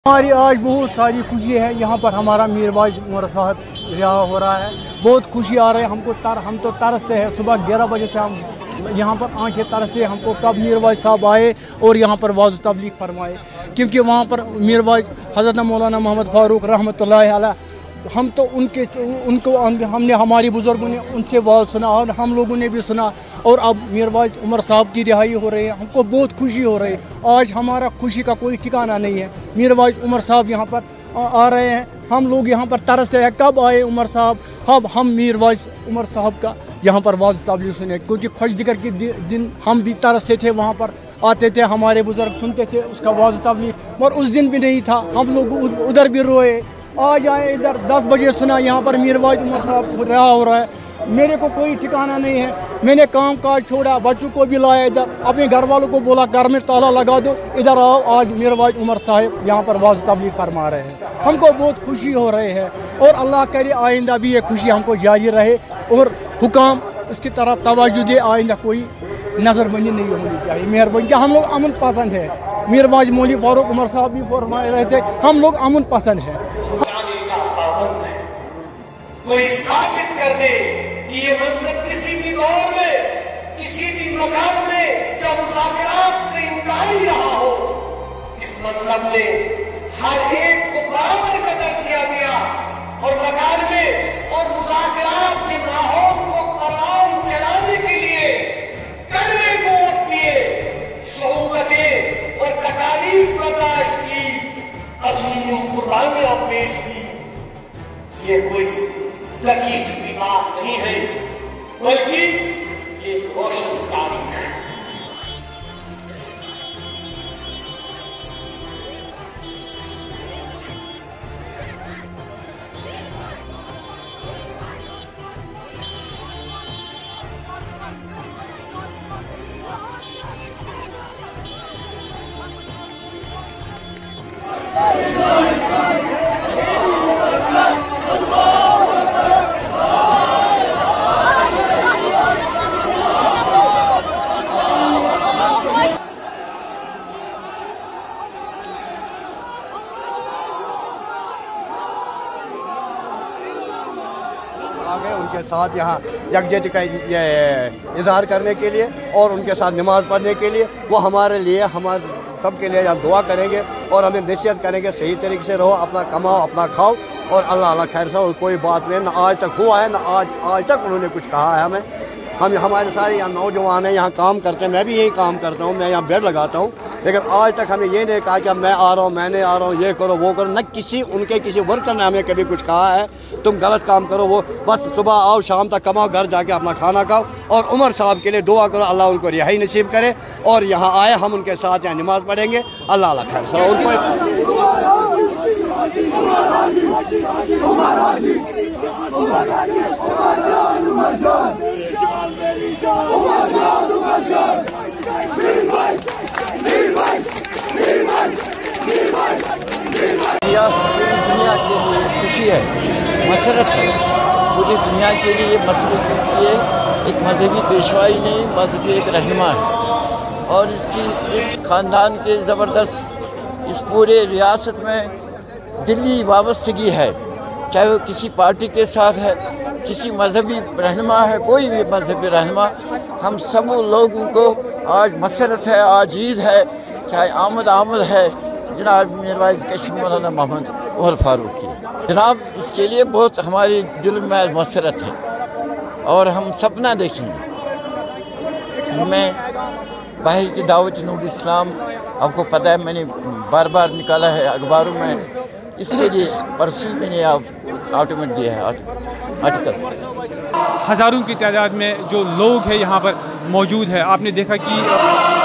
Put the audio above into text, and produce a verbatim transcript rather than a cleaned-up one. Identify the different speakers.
Speaker 1: हमारी आज बहुत सारी खुशी है। यहाँ पर हमारा मीरवाइज उमर साहब रिहा हो रहा है, बहुत खुशी आ रही है हमको। तर हम तो तरसते हैं, सुबह ग्यारह बजे से हम यहाँ पर आंखें तरसते हमको कब मीरवाइज साहब आए और यहाँ पर वाज़ तबलीग फरमाए, क्योंकि वहाँ पर मीरवाइज हज़रत मौलाना मोहम्मद फ़ारूक रहमतुल्लाहि अलैह, हम तो उनके उनको हमने हमारी बुज़ुर्गों ने उनसे वाज़ सुना और हम लोगों ने भी सुना, और अब मीरवाइज उमर साहब की रिहाई हो रही है, हमको बहुत खुशी हो रही है। आज हमारा खुशी का कोई ठिकाना नहीं है। मीरवाइज उमर साहब यहाँ पर आ, आ रहे हैं, हम लोग यहाँ पर तरसते हैं कब आए उमर साहब। अब हम मीरवाइज उमर साहब का यहाँ पर वाज़ तबलीग सुने, क्योंकि खुश जिक्र के दिन हम भी तरसते थे, वहाँ पर आते थे, हमारे बुज़ुर्ग सुनते थे उसका वाज़ तबलीग, मगर उस दिन भी नहीं था, हम लोग उधर भी रोए। आज आए इधर दस बजे सुना यहाँ पर मीरवाइज उमर साहब रिहा हो रहा है। मेरे को कोई ठिकाना नहीं है, मैंने काम काज छोड़ा, बच्चों को भी लाया इधर, अपने घर वालों को बोला घर में ताला लगा दो, इधर आओ। आज मीरवाइज उमर साहब यहाँ पर वाज़ तबलीग फरमा रहे हैं, हमको बहुत खुशी हो रही है, और अल्लाह करे आइंदा भी ये खुशी हमको जारी रहे और हुकाम इसकी तरह तवज्जो दे, आइंदा कोई नज़रबंदी नहीं होनी चाहिए। मेहरबानी, क्या हम लोग अमन पसंद है। मीरवाइज मौलवी फ़ारूक उमर साहब भी फरमा रहे थे, हम लोग अमन पसंद है।
Speaker 2: कोई साबित कर दे कि ये मनसब किसी भी दौर में, किसी भी मकान में या मुज़ाकरात से इनकारी रहा हो, इस मनसब ने हर एक को बराबर कदर किया गया, और मकान में और मुज़ाकरात के माहौल को तमाम चलाने के लिए कड़वे वोट दिए, सहूलतें और तकालीफ बर्दाश्त की, अज़ीम कुर्बानियां पेश की। ये कोई लगी छुपी बात नहीं है, बल्कि ये रोशन तारीख है।
Speaker 3: उनके साथ यहाँ यकजहती का इजहार करने के लिए और उनके साथ नमाज़ पढ़ने के लिए, वो हमारे लिए हमारे सब के लिए यहाँ दुआ करेंगे और हमें नसीहत करेंगे सही तरीके से रहो, अपना कमाओ अपना खाओ, और अल्लाह अल्लाह खैर से। और कोई बात नहीं, ना आज तक हुआ है ना आज आज तक उन्होंने कुछ कहा है हमें। हम हमारे सारे यहाँ नौजवान हैं, यहाँ काम करते हैं, मैं भी यही काम करता हूँ, मैं यहाँ बेड लगाता हूँ, लेकिन आज तक हमें ये नहीं कहा कि मैं आ रहा हूँ, मैंने आ रहा हूँ, ये करो वो करो। न किसी उनके किसी वर्कर ने हमें कभी कुछ कहा है तुम गलत काम करो, वो बस सुबह आओ शाम तक कमाओ, घर जाके अपना खाना खाओ। और उमर साहब के लिए दुआ करो, अल्लाह उनको रिहाई नसीब करे, और यहाँ आए हम उनके साथ यहाँ नमाज़ पढ़ेंगे। अल्लाह अल्लाह खैर से। उनको
Speaker 4: पूरी दुनिया के लिए खुशी है, मसरत है, पूरी दुनिया के लिए मसरत के लिए एक मजहबी पेशवाई नहीं, मजहबी एक रहनुमा है, और इसकी इस ख़ानदान के ज़बरदस्त इस पूरे रियासत में दिली वाबस्तगी है, चाहे वो किसी पार्टी के साथ है, किसी मजहबी रहनुमा है, कोई भी मजहबी रहनुमा, हम सब लोगों को आज मसरत है, आज ईद है, चाहे आमद आमद है जनाब मीरवाइज कशीम मौलाना मोहम्मद उमर फ़ारूक की। जनाब इसके लिए बहुत हमारी दिल में मसरत है, और हम सपना देखेंगे। हमें बाहिर दावत नूर इस्लाम, आपको पता है मैंने बार बार निकाला है अखबारों में, इसके लिए परसों मैंने आप ऑटोमेट दिया है आर्टिकल।
Speaker 5: हज़ारों की तादाद में जो लोग हैं यहाँ पर मौजूद है, आपने देखा कि